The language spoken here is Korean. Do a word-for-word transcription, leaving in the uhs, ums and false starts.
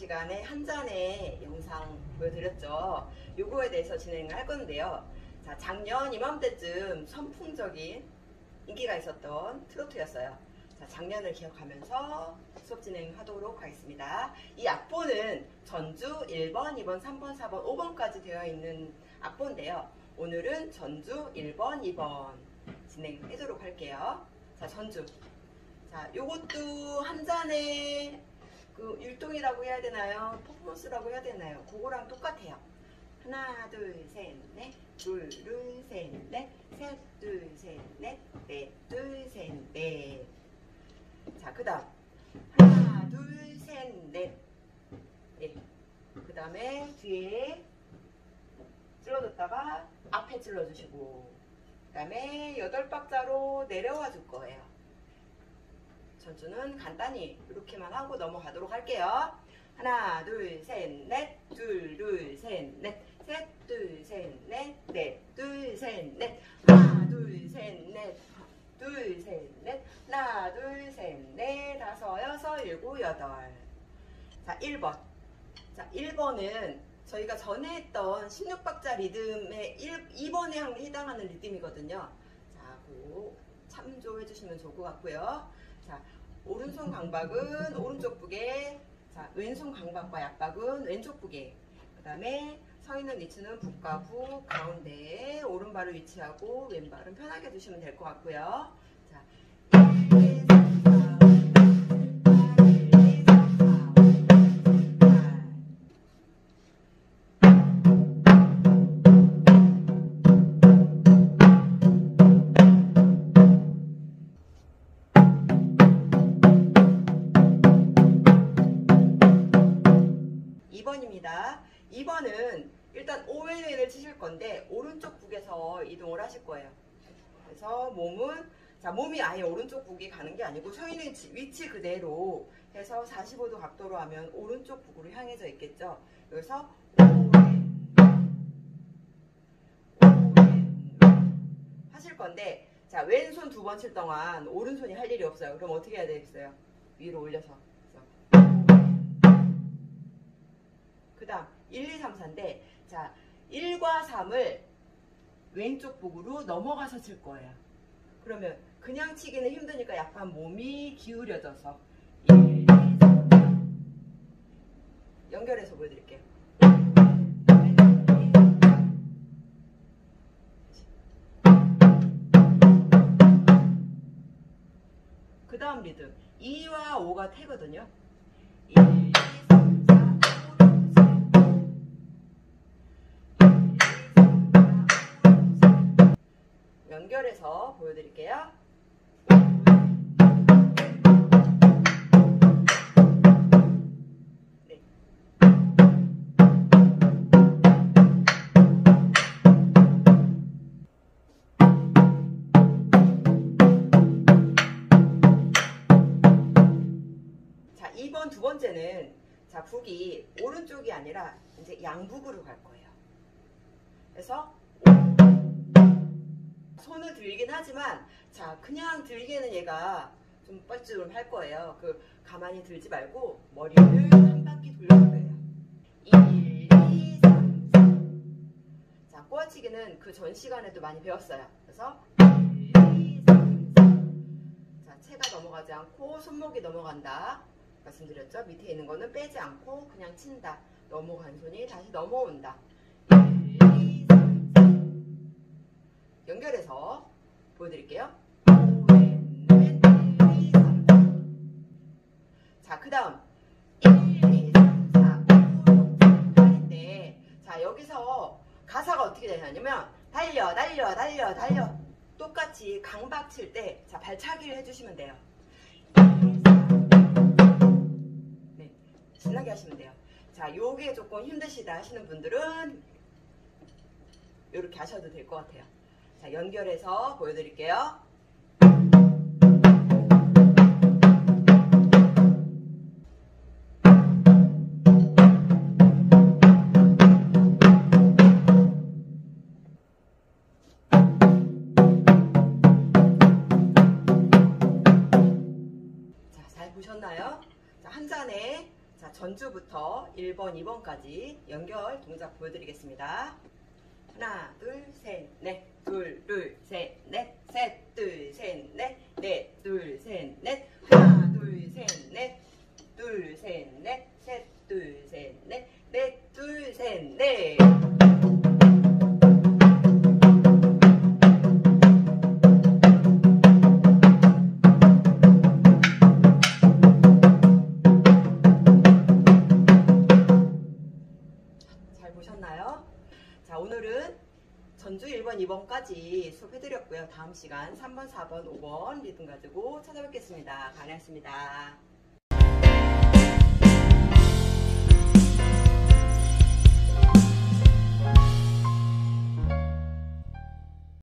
시간에 한 잔의 영상 보여드렸죠. 요거에 대해서 진행을 할 건데요. 자, 작년 이맘때쯤 선풍적인 인기가 있었던 트로트였어요. 자, 작년을 기억하면서 수업 진행하도록 하겠습니다. 이 악보는 전주 일 번, 이 번, 삼 번, 사 번, 오 번까지 되어 있는 악보인데요. 오늘은 전주 일 번, 이 번 진행하도록 할게요. 자, 전주. 자, 요것도 한 잔의 그 율동이라고 해야 되나요? 퍼포먼스라고 해야 되나요? 그거랑 똑같아요. 하나, 둘, 셋, 넷, 둘, 둘, 셋, 넷, 셋, 둘, 셋, 넷, 넷, 둘, 셋, 넷. 자, 그 다음. 하나, 둘, 셋, 넷. 네. 그 다음에 뒤에 찔러줬다가 앞에 찔러주시고, 그 다음에 여덟 박자로 내려와 줄 거예요. 전주는 간단히 이렇게만 하고 넘어가도록 할게요. 하나, 둘, 셋, 넷, 둘, 둘, 셋, 넷, 셋, 둘, 셋, 넷, 넷, 둘, 셋, 넷, 하나, 둘, 셋, 넷, 둘, 셋, 넷, 하나, 둘, 셋, 넷, 다섯, 여섯, 일곱, 여덟. 자, 일 번. 자, 일 번은 저희가 전에 했던 십육 박자 리듬의 일, 이 번에 해당하는 리듬이거든요. 자, 그거 참조해 주시면 좋을 것 같고요. 자, 오른손 강박은 오른쪽 부개, 자, 왼손 강박과 약박은 왼쪽 부개, 그 다음에 서 있는 위치는 북과 북, 가운데에 오른발을 위치하고 왼발은 편하게 두시면 될 것 같고요. 자, 일, 이, 삼, 사, 오, 일, 이, 삼, 사, 오, 팔. 이 번입니다. 이 번은 일단 오웬을 치실 건데 오른쪽 북에서 이동을 하실 거예요. 그래서 몸은, 자, 몸이 아예 오른쪽 북이 가는 게 아니고 서 있는 위치 그대로 해서 사십오 도 각도로 하면 오른쪽 북으로 향해져 있겠죠. 여기서 오웬, 오웬 하실 건데, 자, 왼손 두 번 칠 동안 오른손이 할 일이 없어요. 그럼 어떻게 해야 되겠어요? 위로 올려서. 그 다음 일, 이, 삼, 사인데, 자, 일과 삼을 왼쪽 북으로 넘어가서 칠 거예요. 그러면 그냥 치기는 힘드니까 약간 몸이 기울여져서 일, 이, 삼, 사 연결해서 보여드릴게요. 그 다음 리듬 이와 오가 태거든요. 일, 이, 삼, 사, 오, 칠. 연결해서 보여드릴게요. 네. 자, 이 번 두 번째는, 자, 북이 오른쪽이 아니라 이제 양북으로 갈 거예요. 그래서 손을 들긴 하지만, 자, 그냥 들기에는 얘가 좀 뻘쭘 할 거예요. 그 가만히 들지 말고 머리를 한 바퀴 돌려줄 거예요. 일, 이, 삼, 사. 자, 꼬아치기는 그 전 시간에도 많이 배웠어요. 그래서 일, 이, 삼, 사. 자, 체가 넘어가지 않고 손목이 넘어간다 말씀드렸죠. 밑에 있는 거는 빼지 않고 그냥 친다. 넘어간 손이 다시 넘어온다. 일, 이, 삼, 사. 연결해서 보여드릴게요. 오웬, 웬, 일, 이, 삼, 사. 자, 그 다음 일, 이, 삼, 사, 오, 육, 칠, 팔인데, 자, 여기서 가사가 어떻게 되냐면 달려, 달려, 달려, 달려. 똑같이 강박 칠 때, 자, 발차기를 해주시면 돼요. 네, 신나게 하시면 돼요. 자, 요게 조금 힘드시다 하시는 분들은 이렇게 하셔도 될 것 같아요. 자, 연결해서 보여드릴게요. 자, 잘 보셨나요? 자, 한 잔에, 자, 전주부터 일 번, 이 번까지 연결 동작 보여드리겠습니다. 하나, 둘, 셋, 넷, 둘, 둘, 셋, 넷, 셋, 둘, 셋, 넷, 넷, 둘, 셋, 넷, 하나, 둘, 셋, 넷, 둘, 셋, 넷, 셋, 둘, 셋, 넷, 넷, 둘, 셋, 넷. 잘 보셨나요? 자, 오늘은 전주 일 번, 이 번까지 수업해드렸고요. 다음 시간 삼 번, 사 번, 오 번 리듬 가지고 찾아뵙겠습니다. 강의였습니다.